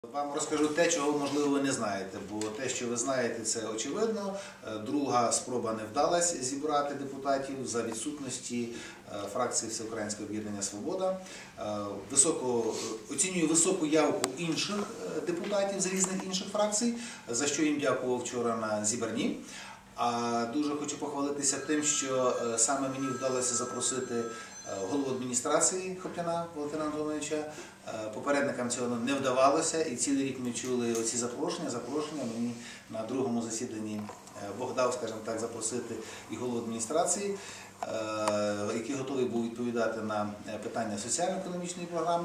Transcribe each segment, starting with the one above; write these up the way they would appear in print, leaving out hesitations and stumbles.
Вам розкажу те, чого, можливо, ви не знаєте, бо те, що ви знаєте, це очевидно. Друга спроба не вдалася зібрати депутатів за відсутності фракції Всеукраїнського об'єднання «Свобода». Оцінюю високу явку інших депутатів з різних інших фракцій, за що їм дякував вчора на зібранні. А дуже хочу похвалитися тим, що саме мені вдалося запросити голову адміністрації Хопляна Валентина Антоновича. Попередникам цього не вдавалося, і цілий рік ми чули оці запрошення. Мені на другому засіданні Бог дав, скажімо так, запросити і голову адміністрації, який готовий був відповідати на питання соціально-економічної програми.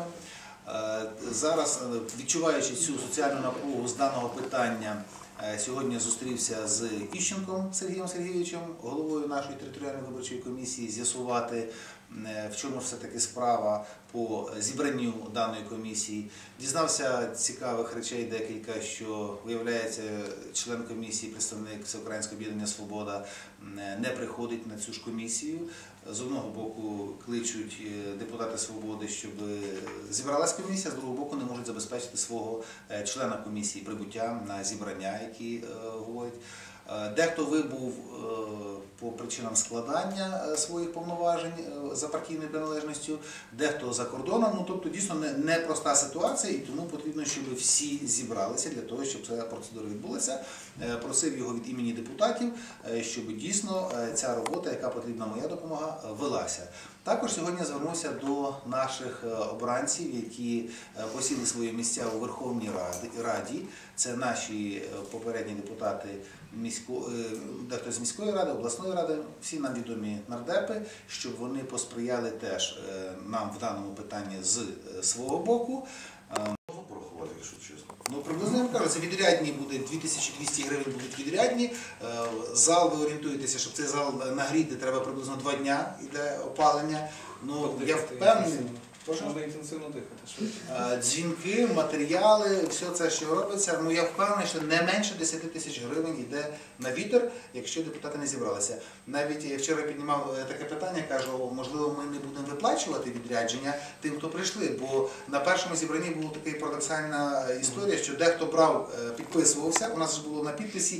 Зараз, відчуваючи цю соціальну напругу з даного питання, сьогодні зустрівся з Іщенком Сергієм Сергійовичем, головою нашої територіальної виборчої комісії, з'ясувати, в чому все-таки справа по зібранню даної комісії. Дізнався цікавих речей декілька, що, виявляється, член комісії, представник Всеукраїнського об'єднання «Свобода» не приходить на цю ж комісію. З одного боку кличуть депутати «Свободи», щоб зібралась комісія, з другого боку не можуть забезпечити свого члена комісії прибуття на зібрання, які говорять. Дехто вибув по причинам складання своїх повноважень за партійною приналежністю, дехто за кордоном. Тобто дійсно непроста ситуація, і тому потрібно, щоб всі зібралися для того, щоб ця процедура відбулася. Просив його від імені депутатів, щоб дійсно ця робота, яка потрібна, моя допомога, велася. Також сьогодні звернувся до наших обранців, які посіли свої місця у Верховній Раді. Це наші попередні депутати, дехто з міської ради, обласної ради, всі нам відомі нардепи, щоб вони посприяли теж нам в даному питанні з свого боку. Можна порахувати, якщо чесно? Ну, приблизно, я вам кажу, це відрядні буде, 2200 гривень будуть відрядні. Зал, ви орієнтуєтеся, щоб цей зал нагріти, треба приблизно 2 дня, йде опалення. Ну, я впевнений. Можна інтенсивно дихати швидше. Дзвінки, матеріали, все це, що робиться, ну я впевнений, що не менше 10 тисяч гривень йде на вітер, якщо депутати не зібралися. Навіть я вчора піднімав таке питання, кажу, можливо, ми не будемо виплачувати відрядження тим, хто прийшли, бо на першому зібранні була така парадоксальна історія, що дехто брав, підписувався, у нас ж було на підписі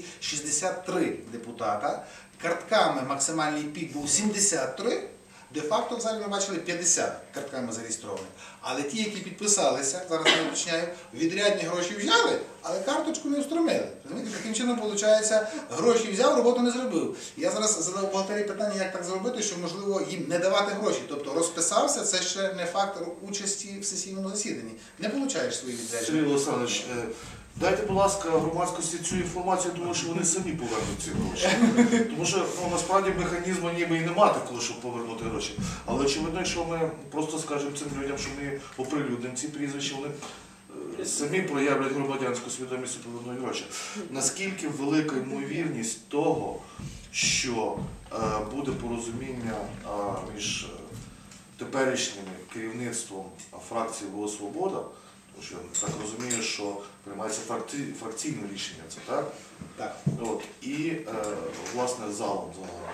63 депутата, картками максимальний пік був 73, де-факто в залі ми бачили 50 картками зареєстрованих. Але ті, які підписалися, зараз я уточняю, відрядні гроші взяли, але карточку не устромили. Розумієте, таким чином, виходить, гроші взяв, роботу не зробив. Я зараз задав бухгалтерії питання, як так зробити, що, можливо, їм не давати гроші. Тобто розписався, це ще не факт участі в сесійному засіданні. Не получаєш свої відрядження. Сергій Олександрович, дайте, будь ласка, громадськості цю інформацію, тому що вони самі повернуть ці гроші. Тому що насправді механізму ніби і немає такого, щоб повернути гроші. Але очевидно, якщо ми просто скажемо цим людям, що ми оприлюднимо ці прізвища, вони самі проявлять громадянську свідомість і повернуть гроші. Наскільки велика ймовірність того, що буде порозуміння між теперішнім керівництвом фракції «Голос Свобода», тому що я так розумію, що приймається фракційне рішення, це так? Так. І, власне, залом загалом.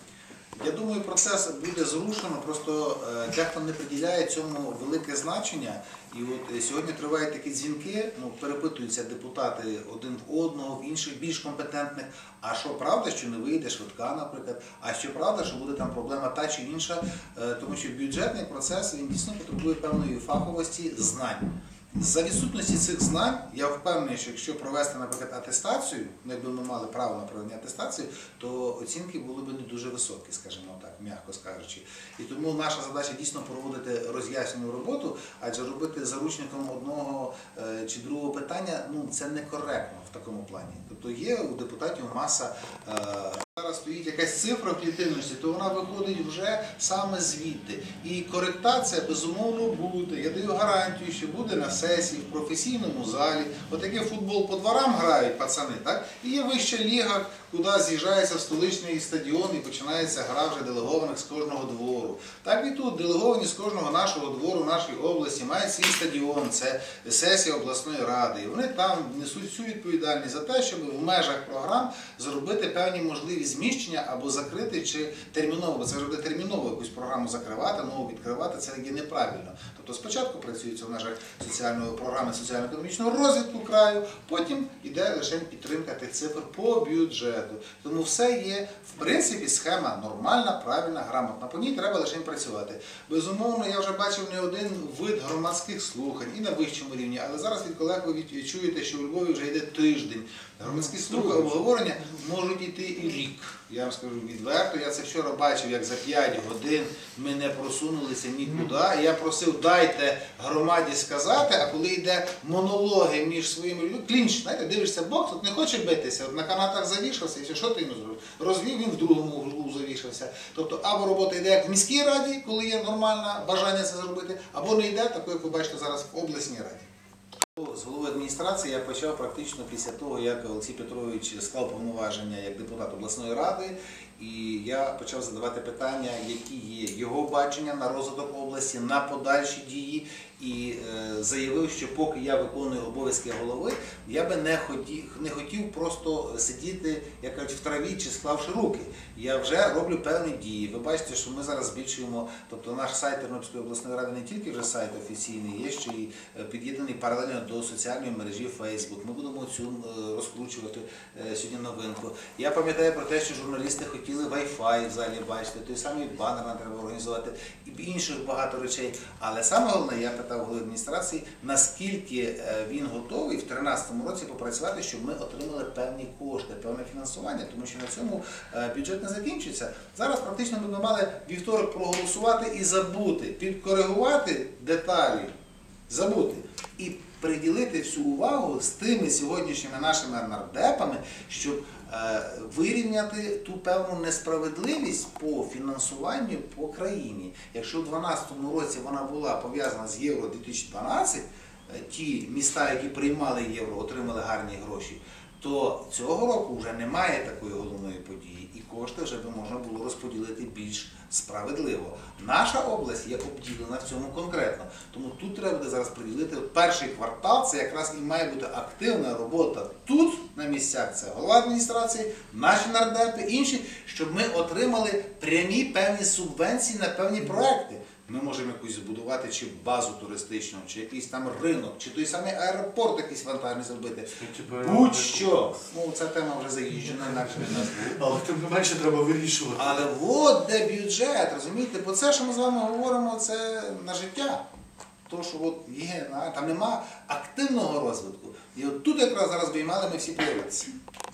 Я думаю, процес буде зрушено, просто дехто не приділяє цьому велике значення. І от сьогодні тривають такі дзвінки, перепитуються депутати один в одного, в інших більш компетентних. А що правда, що не вийде швидка, наприклад, а що правда, що буде там проблема та чи інша, тому що бюджетний процес, він дійсно потребує певної фаховості, знань. За відсутності цих знань, я впевнений, що якщо провести, наприклад, атестацію, якби ми мали право на проведення атестації, то оцінки були б не дуже високі, скажімо так, м'яко скажучи. І тому наша задача дійсно проводити роз'яснювальну роботу, адже робити заручником одного чи другого питання, це некоректно в такому плані. Тобто є у депутатів маса. Зараз стоїть якась цифра в клітинності, то вона виходить вже саме звідти. І коректація, безумовно, буде. Я даю гарантію, що буде на сесії, в професійному залі. Отаке футбол по дворам грають пацани, так? І є вища ліга, куди з'їжджається в столичний стадіон і починається гра вже делегованих з кожного двору. Так і тут делеговані з кожного нашого двору, нашої області мають свій стадіон, це сесія обласної ради. І вони там несуть всю відповідальність за те, щоб в межах програм зробити певні можливі зміщення або закрити чи терміново, бо це вже буде терміново якусь програму закривати, нову відкривати, це є неправильно. Тобто спочатку працюється в межах програми соціально-економічного розвитку краю, потім йде лише підтримка тих цифр по бюджету. Тому все є, в принципі, схема нормальна, правильна, грамотна. По ній треба лише працювати. Безумовно, я вже бачив не один вид громадських слухань і на вищому рівні, але зараз від колег ви чуєте, що у Львові вже йде тиждень. Громадські слухання, обговорення можуть йти і рік. Я вам скажу відверто, я це вчора бачив, як за 5 годин ми не просунулися нікуди. І я просив, дайте громаді сказати, а коли йде монологи між своїми людьми, клінч, знаєте, дивишся бокс, от не хоче битися, от на канатах завішався, і все, що ти йому зробив? Розвів, він в другому углу завішався. Тобто, або робота йде як в міській раді, коли є нормальне бажання це зробити, або не йде, такою, як ви бачите зараз в обласній раді. З голови адміністрації я почав практично після того, як Олексій Петрович склав повноваження як депутат обласної ради, і я почав задавати питання, які є його бачення на розвиток області, на подальші дії, і заявив, що поки я виконую обов'язки голови, я би не хотів просто сидіти, як кажуть, в траві чи склавши руки. Я вже роблю певні дії. Ви бачите, що ми зараз збільшуємо, тобто наш сайт Тернопільської обласної ради не тільки вже сайт офіційний, є ще й під'єднаний паралельно до соціальної мережі Facebook. Ми будемо цю розкручувати сьогодні новинку. Я пам'ятаю про те, що журналісти хотіли Wi-Fi в залі бачити, той самий банер нам треба організувати і інших багато речей. Але саме головне, я питав голови адміністрації, наскільки він готовий в 2013 році попрацювати, щоб ми отримали певні кошти, певне фінансування, тому що на цьому бюджет не закінчиться. Зараз практично ми б мали вівторок проголосувати і забути, підкоригувати деталі, забути і приділити всю увагу з тими сьогоднішніми нашими нардепами, щоб вирівняти ту певну несправедливість по фінансуванню по країні. Якщо у 2012 році вона була пов'язана з Євро-2012, ті міста, які приймали євро, отримали гарні гроші, то цього року вже немає такої головної події, і кошти вже би можна було розподілити більш справедливо. Наша область є обділена в цьому конкретно. Тому тут треба буде зараз приділити перший квартал, це якраз і має бути активна робота тут, на місцях, це голова адміністрації, наші нардепи, інші, щоб ми отримали прямі певні субвенції на певні проекти. Ми можемо якусь збудувати чи базу туристичну, чи якийсь там ринок, чи той самий аеропорт якийсь вантажний зробити. Будь-що. Ну, ця тема вже заїжджена, інакше не назву. Але тим не менше треба вирішувати. Але от де бюджет, розумієте? Бо це, що ми з вами говоримо, це на життя. То, що от є, там нема активного розвитку. І от тут якраз зараз би і мали ми всі появитися.